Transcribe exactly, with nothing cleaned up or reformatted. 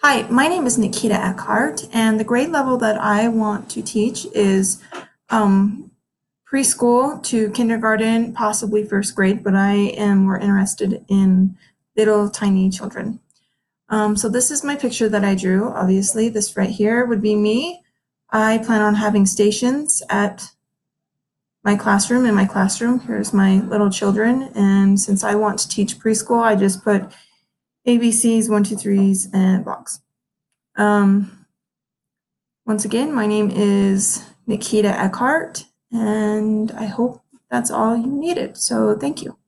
Hi, my name is Nikita Eckhart, and the grade level that I want to teach is um, preschool to kindergarten, possibly first grade, but I am more interested in little tiny children. Um, so this is my picture that I drew. Obviously, this right here would be me. I plan on having stations at my classroom. In my classroom, here's my little children, and since I want to teach preschool, I just put A B Cs, one, two, threes, and box. Um, once again, my name is Nikita Eckhart, and I hope that's all you needed. So thank you.